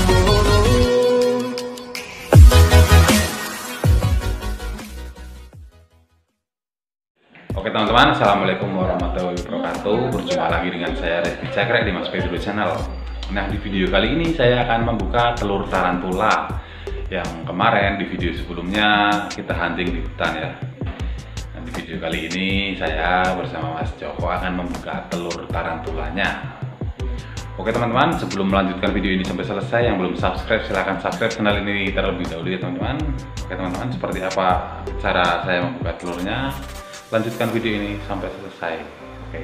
Oke teman-teman, assalamualaikum warahmatullahi wabarakatuh. Berjumpa lagi dengan saya Rezki Cakrek di Mas Pedro Channel. Nah, di video kali ini saya akan membuka telur tarantula yang kemarin di video sebelumnya kita hunting di hutan ya. Nah, di video kali ini saya bersama Mas Joko akan membuka telur tarantulanya. Oke teman-teman, sebelum melanjutkan video ini sampai selesai, yang belum subscribe silahkan subscribe channel ini terlebih dahulu ya teman-teman. Oke teman-teman, seperti apa cara saya membuka telurnya? Lanjutkan video ini sampai selesai. Oke.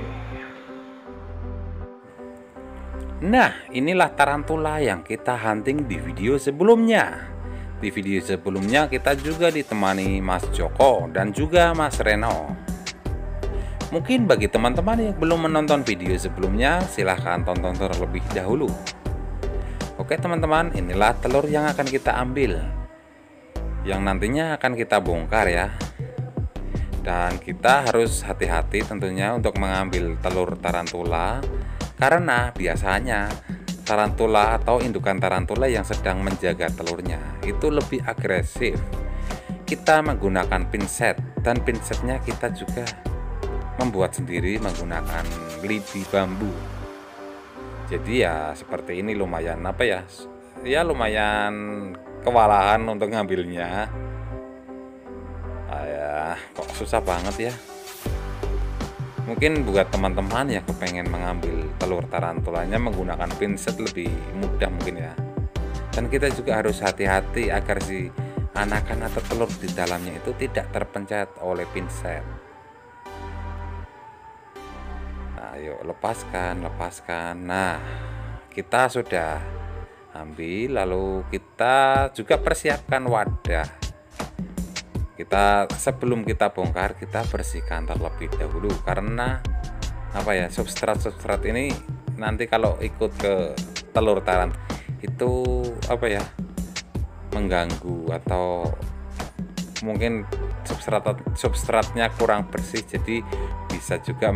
Nah, inilah tarantula yang kita hunting di video sebelumnya. Di video sebelumnya kita juga ditemani Mas Joko dan juga Mas Reno. Mungkin bagi teman-teman yang belum menonton video sebelumnya, silahkan tonton terlebih dahulu. Oke teman-teman, inilah telur yang akan kita ambil, yang nantinya akan kita bongkar ya. Dan kita harus hati-hati tentunya untuk mengambil telur tarantula, karena biasanya tarantula atau indukan tarantula yang sedang menjaga telurnya itu lebih agresif. Kita menggunakan pinset, dan pinsetnya kita juga membuat sendiri menggunakan lidi bambu. Jadi ya seperti ini, lumayan apa ya, lumayan kewalahan untuk ngambilnya. Kok susah banget ya. Mungkin buat teman-teman yang kepengen mengambil telur tarantulanya menggunakan pinset lebih mudah mungkin ya. Dan kita juga harus hati-hati agar si anakan atau telur di dalamnya itu tidak terpencet oleh pinset. Nah, yuk lepaskan. Nah, kita sudah ambil, lalu kita juga persiapkan wadah. Sebelum kita bongkar, kita bersihkan terlebih dahulu, karena apa ya, substrat ini nanti kalau ikut ke telur tarantula itu apa ya, mengganggu, atau mungkin substratnya kurang bersih, jadi bisa juga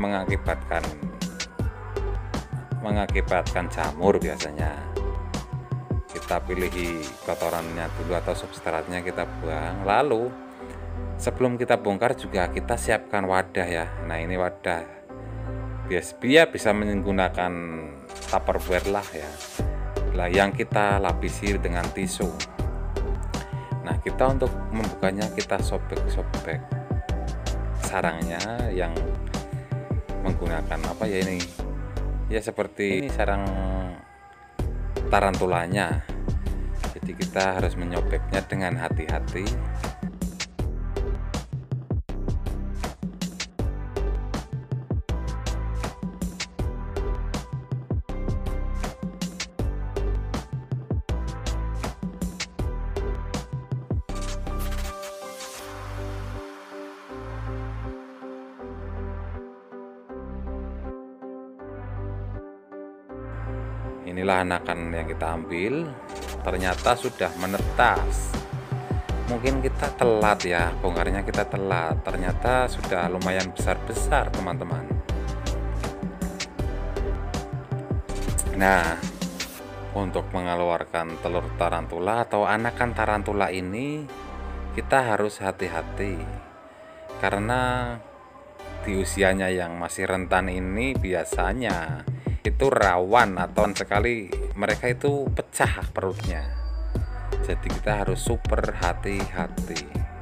mengakibatkan jamur. Biasanya kita pilih kotorannya dulu atau substratnya kita buang, lalu sebelum kita bongkar juga kita siapkan wadah ya. Nah, ini wadah biar bisa menggunakan tupperware lah ya, yang kita lapisi dengan tisu. Nah, kita untuk membukanya kita sobek-sobek sarangnya yang menggunakan apa ya, ini ya seperti ini sarang tarantulanya. Jadi kita harus menyobeknya dengan hati-hati. Inilah anakan yang kita ambil, ternyata sudah menetas. Mungkin kita telat ya, bongkarnya kita telat, ternyata sudah lumayan besar-besar teman-teman. Nah, untuk mengeluarkan telur tarantula atau anakan tarantula ini kita harus hati-hati, karena di usianya yang masih rentan ini biasanya itu rawan atau sekali mereka itu pecah perutnya. Jadi kita harus super hati-hati.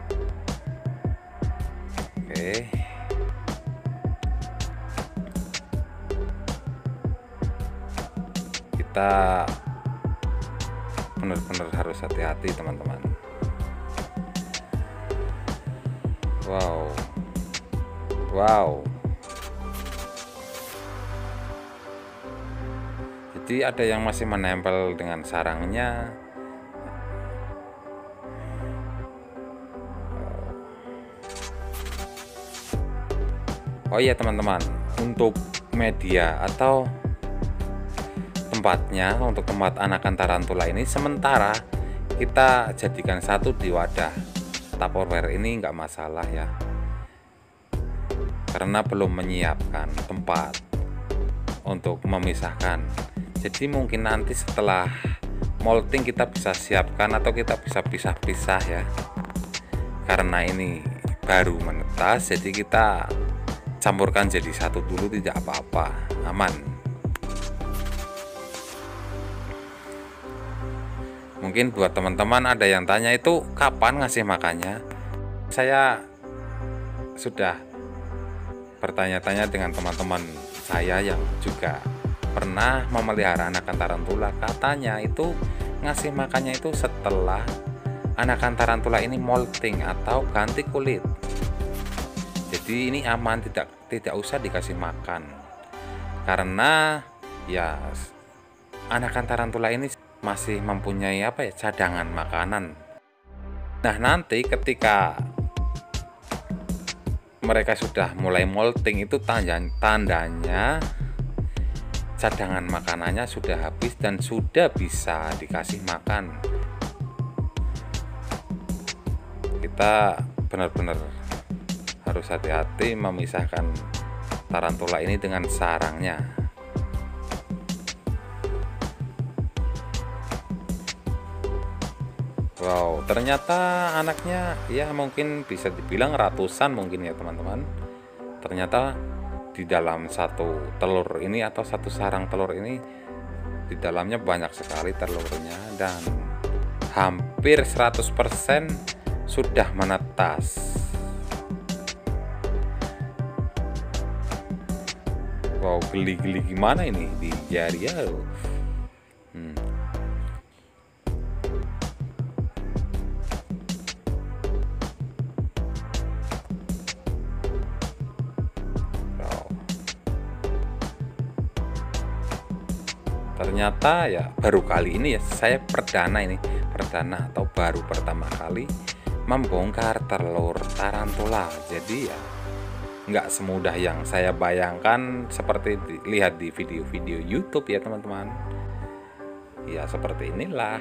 Oke. Kita benar-benar harus hati-hati teman-teman. Wow. Jadi ada yang masih menempel dengan sarangnya. Oh iya teman-teman, untuk media atau tempatnya, untuk tempat anakan tarantula ini sementara kita jadikan satu di wadah Tupperware ini, nggak masalah ya, karena belum menyiapkan tempat untuk memisahkan. Jadi mungkin nanti setelah molting kita bisa siapkan atau kita bisa pisah-pisah ya, karena ini baru menetas, jadi kita campurkan jadi satu dulu, tidak apa-apa, aman. Mungkin buat teman-teman ada yang tanya itu kapan ngasih makannya. Saya sudah bertanya-tanya dengan teman-teman saya yang juga pernah memelihara anakan tarantula. Katanya itu ngasih makannya itu setelah anakan tarantula ini molting atau ganti kulit. Jadi ini aman, tidak usah dikasih makan, karena ya anakan tarantula ini masih mempunyai cadangan makanan. Nah, nanti ketika mereka sudah mulai molting itu tandanya cadangan makanannya sudah habis dan sudah bisa dikasih makan. Kita benar-benar harus hati-hati memisahkan tarantula ini dengan sarangnya. Wow, ternyata anaknya ya mungkin bisa dibilang ratusan mungkin ya teman-teman. Ternyata di dalam satu telur ini atau satu sarang telur ini, di dalamnya banyak sekali telurnya dan hampir 100% sudah menetas. Wow, geli-geli gimana ini di jari ya. Ternyata ya baru kali ini ya saya perdana atau baru pertama kali membongkar telur tarantula. Jadi ya nggak semudah yang saya bayangkan seperti lihat di video-video YouTube ya teman-teman. Ya seperti inilah.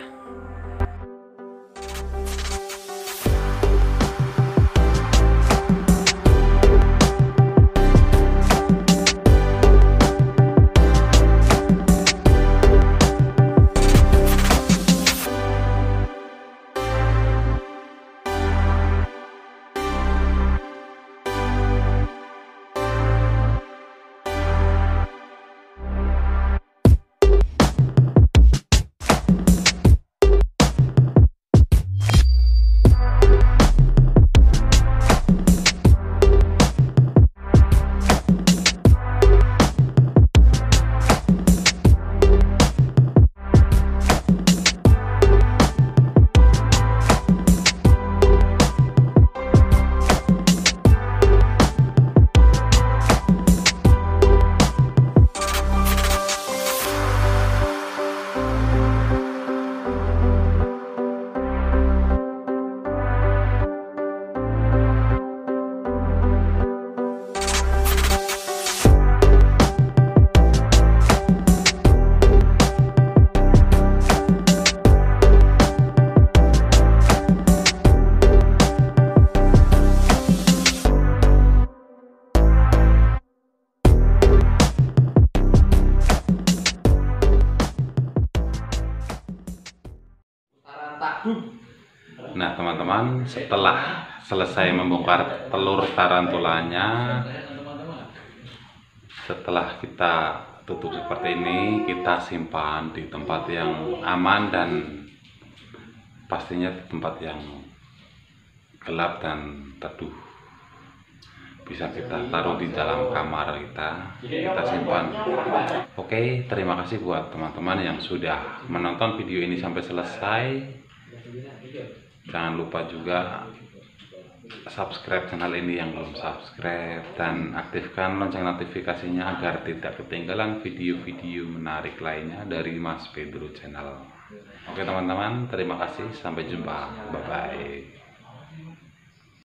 Nah teman-teman, setelah selesai membongkar telur tarantulanya, setelah kita tutup seperti ini, kita simpan di tempat yang aman dan pastinya di tempat yang gelap dan teduh. Bisa kita taruh di dalam kamar kita simpan. Oke, terima kasih buat teman-teman yang sudah menonton video ini sampai selesai. Jangan lupa juga subscribe channel ini yang belum subscribe dan aktifkan lonceng notifikasinya agar tidak ketinggalan video-video menarik lainnya dari Mas Pedro Channel. Oke teman-teman, terima kasih, sampai jumpa, bye bye.